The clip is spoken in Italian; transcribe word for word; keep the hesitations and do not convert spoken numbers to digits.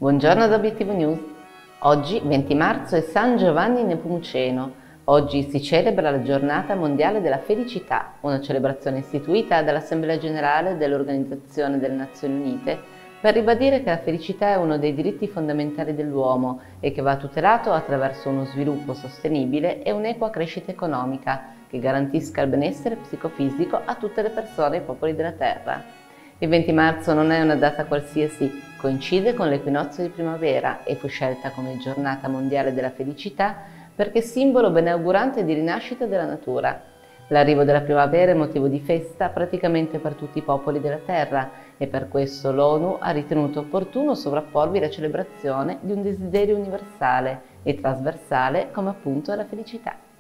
Buongiorno da Obiettivo News. Oggi, venti marzo, è San Giovanni Nepomuceno. Oggi si celebra la Giornata Mondiale della Felicità, una celebrazione istituita dall'Assemblea Generale dell'Organizzazione delle Nazioni Unite per ribadire che la felicità è uno dei diritti fondamentali dell'uomo e che va tutelato attraverso uno sviluppo sostenibile e un'equa crescita economica che garantisca il benessere psicofisico a tutte le persone e i popoli della Terra. Il venti marzo non è una data qualsiasi, coincide con l'equinozio di primavera e fu scelta come giornata mondiale della felicità perché è simbolo beneaugurante di rinascita della natura. L'arrivo della primavera è motivo di festa praticamente per tutti i popoli della Terra e per questo l'ONU ha ritenuto opportuno sovrapporvi la celebrazione di un desiderio universale e trasversale come appunto la felicità.